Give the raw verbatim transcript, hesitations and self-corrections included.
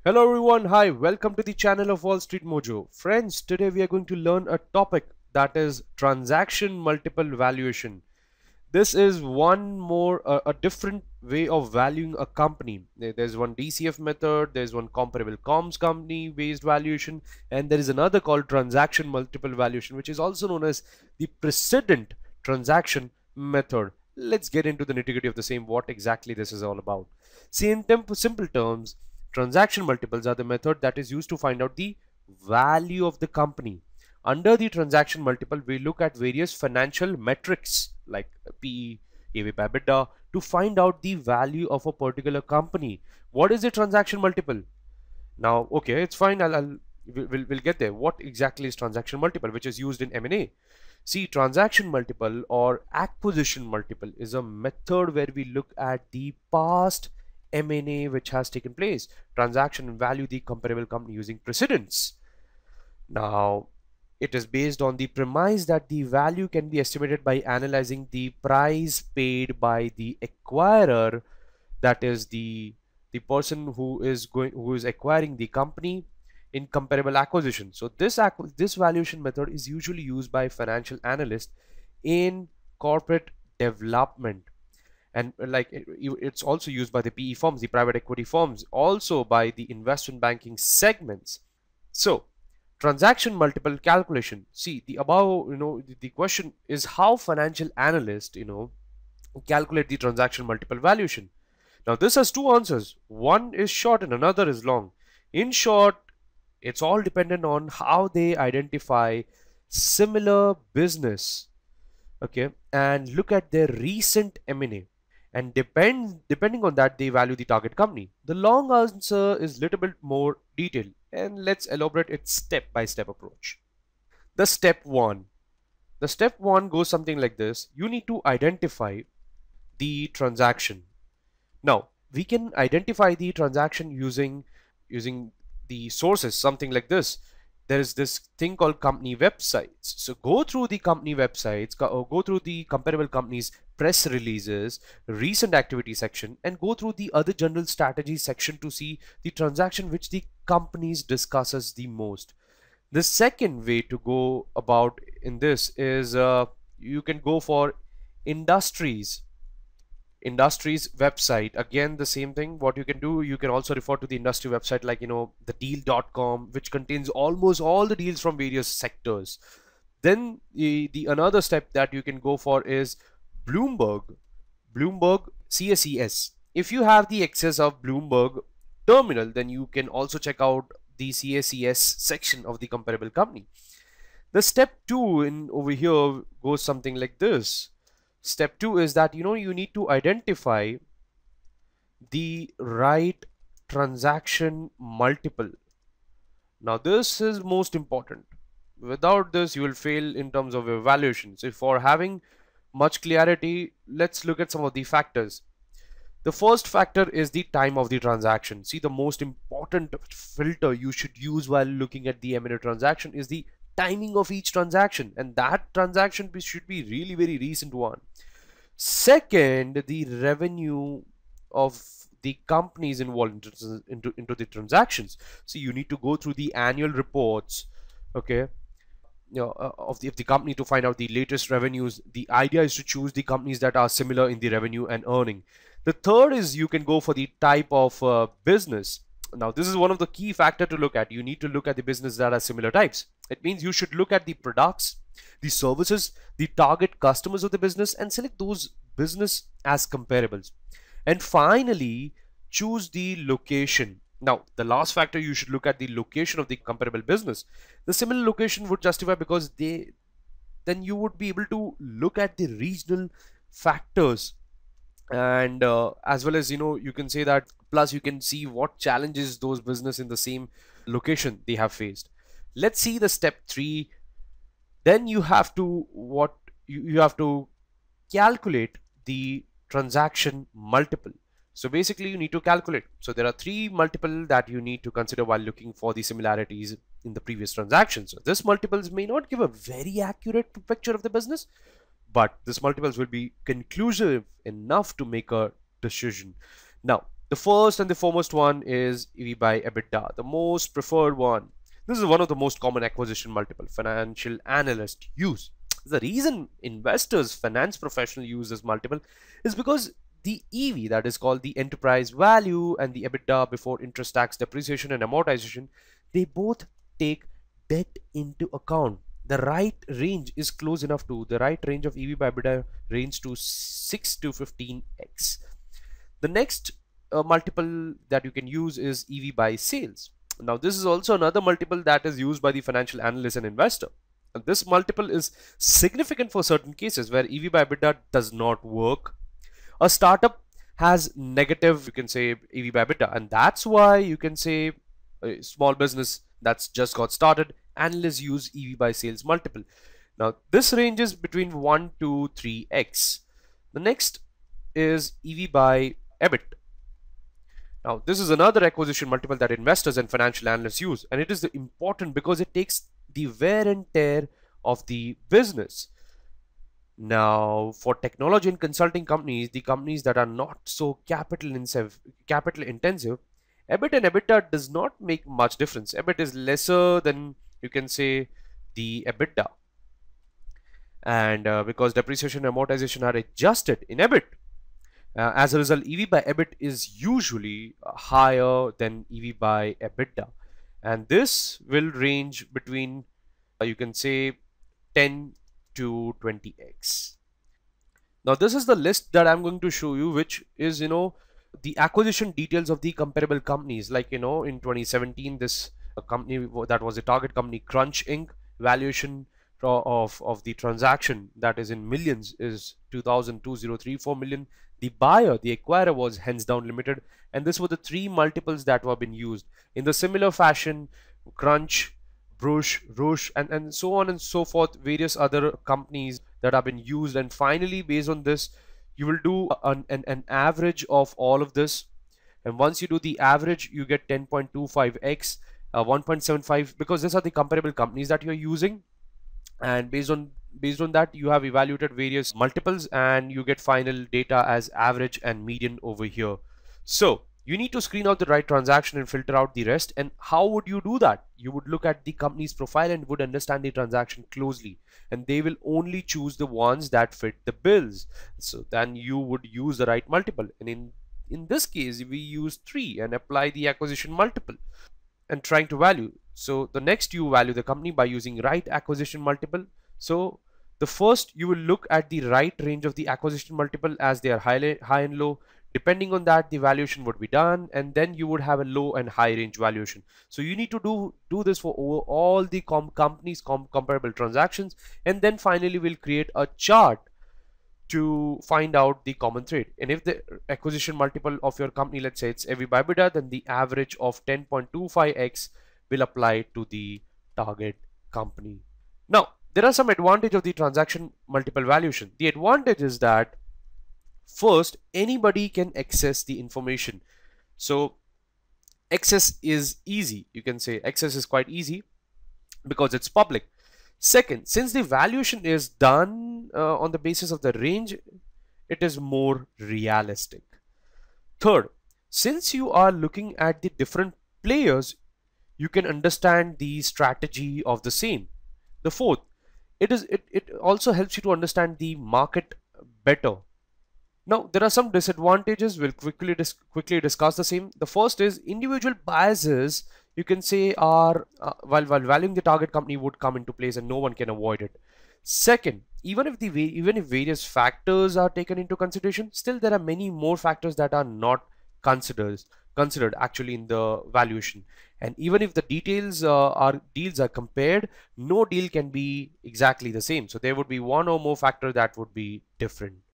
Hello everyone, hi, welcome to the channel of Wall Street Mojo. Friends, today we are going to learn a topic that is transaction multiple valuation. This is one more, uh, a different way of valuing a company. There's one D C F method, there's one comparable comms company based valuation, and there is another called transaction multiple valuation, which is also known as the precedent transaction method. Let's get into the nitty-gritty of the same, what exactly this is all about. See, in simple terms, transaction multiples are the method that is used to find out the value of the company. Under the transaction multiple, we look at various financial metrics like P E, E V by EBITDA to find out the value of a particular company. What is the transaction multiple? Now, okay, it's fine. I'll, I'll we'll, we'll get there. What exactly is transaction multiple, which is used in M and A? See, transaction multiple or acquisition multiple is a method where we look at the past M and A which has taken place, transaction, and value the comparable company using precedents. Now, it is based on the premise that the value can be estimated by analyzing the price paid by the acquirer, that is the the person who is going who is acquiring the company in comparable acquisition. So this this valuation method is usually used by financial analysts in corporate development, and like it, it's also used by the P E firms, the private equity firms, also by the investment banking segments. So transaction multiple calculation, see the above, you know, the, the question is how financial analysts, you know, calculate the transaction multiple valuation. Now this has two answers. One is short and another is long. In short, it's all dependent on how they identify similar business, okay, and look at their recent M and A, and depend depending on that they value the target company. The long answer is little bit more detailed, and let's elaborate its step-by-step approach. The step one. The step one goes something like this. You need to identify the transaction. Now, we can identify the transaction using using the sources, something like this. There is this thing called company websites. So go through the company websites, go, go through the comparable companies press releases, recent activity section, and go through the other general strategy section to see the transaction which the companies discusses the most. The second way to go about in this is uh, you can go for industries industries website. Again, the same thing. What you can do, you can also refer to the industry website like, you know, the deal dot com, which contains almost all the deals from various sectors. Then the, the another step that you can go for is Bloomberg Bloomberg C S E S. If you have the access of Bloomberg terminal, then you can also check out the C S E S section of the comparable company. The step two in over here goes something like this. Step two is that, you know, you need to identify the right transaction multiple. Now this is most important. Without this you will fail in terms of evaluation. So for having much clarity, let's look at some of the factors. The first factor is the time of the transaction. See, the most important filter you should use while looking at the M and A transaction is the timing of each transaction, and that transaction should be really very recent one. Second, the revenue of the companies involved into, into, into the transactions. So you need to go through the annual reports, okay, you know, uh, of the, of the company to find out the latest revenues. The idea is to choose the companies that are similar in the revenue and earning. The third is you can go for the type of uh, business. Now this is one of the key factors to look at. You need to look at the business that are similar types. It means you should look at the products, the services, the target customers of the business, and select those business as comparables. And finally, choose the location. Now the last factor, you should look at the location of the comparable business. The similar location would justify because they then you would be able to look at the regional factors, and uh, as well as, you know, you can say that plus you can see what challenges those business in the same location they have faced. Let's see the step three. Then you have to what you, you have to calculate the transaction multiple. So basically you need to calculate. So there are three multiple that you need to consider while looking for the similarities in the previous transactions. So this multiples may not give a very accurate picture of the business, but this multiples will be conclusive enough to make a decision. Now The first and the foremost one is E V by EBITDA, the most preferred one. This is one of the most common acquisition multiple financial analysts use. The reason investors, finance professionals use this multiple is because the E V, that is called the enterprise value, and the EBITDA before interest, tax, depreciation and amortization, they both take debt into account. The right range is close enough to the right range of E V by EBITDA range to six to fifteen x. The next uh, multiple that you can use is E V by sales. Now this is also another multiple that is used by the financial analyst and investor. And this multiple is significant for certain cases where E V by EBITDA does not work. A startup has negative, you can say, E V by EBITDA, and that's why you can say a small business that's just got started, analysts use E V by sales multiple. Now this ranges between one to three x. The next is E V by EBIT. Now this is another acquisition multiple that investors and financial analysts use, and it is important because it takes the wear and tear of the business. Now for technology and consulting companies, the companies that are not so capital intensive, capital intensive, EBIT and EBITDA does not make much difference. EBIT is lesser than, you can say, the EBITDA, and uh, because depreciation and amortization are adjusted in EBIT, uh, as a result, E V by EBIT is usually higher than E V by EBITDA, and this will range between, uh, you can say, ten to twenty x. Now this is the list that I'm going to show you, which is, you know, the acquisition details of the comparable companies. Like, you know, in twenty seventeen, this uh, company that was a target company, Crunch Incorporated, valuation of of the transaction, that is in millions, is two thousand two hundred thirty-four million. The buyer, the acquirer, was Hands Down Limited, and this were the three multiples that were been used. In the similar fashion, Crunch, Brush, Rush, and, and so on and so forth, various other companies that have been used. And finally, based on this, you will do an, an, an average of all of this. And once you do the average, you get ten point two five x, uh, one point seven five, because these are the comparable companies that you're using. And based on based on that, you have evaluated various multiples, and you get final data as average and median over here. So you need to screen out the right transaction and filter out the rest. And how would you do that? You would look at the company's profile and would understand the transaction closely, and they will only choose the ones that fit the bills. So then you would use the right multiple, and in in this case we use three and apply the acquisition multiple and trying to value. So the next, you value the company by using right acquisition multiple. So the first, you will look at the right range of the acquisition multiple as they are high, high and low. Depending on that, the valuation would be done, and then you would have a low and high range valuation. So you need to do do this for over all the com companies com comparable transactions, and then finally we'll create a chart to find out the common thread. And if the acquisition multiple of your company, let's say it's E V by EBITDA, then the average of ten point two five x will apply to the target company. Now there are some advantage of the transaction multiple valuation. The advantage is that first, anybody can access the information. So access is easy. You can say access is quite easy because it's public. Second, since the valuation is done uh, on the basis of the range, it is more realistic. Third, since you are looking at the different players, you can understand the strategy of the same. The fourth, it is it, it also helps you to understand the market better. Now there are some disadvantages. We'll quickly dis quickly discuss the same. The first is individual biases, you can say, are uh, while while valuing the target company would come into place, and no one can avoid it. Second, even if the even if various factors are taken into consideration, still there are many more factors that are not considered considered actually in the valuation. And even if the details uh, are deals are compared, no deal can be exactly the same. So there would be one or more factor that would be different.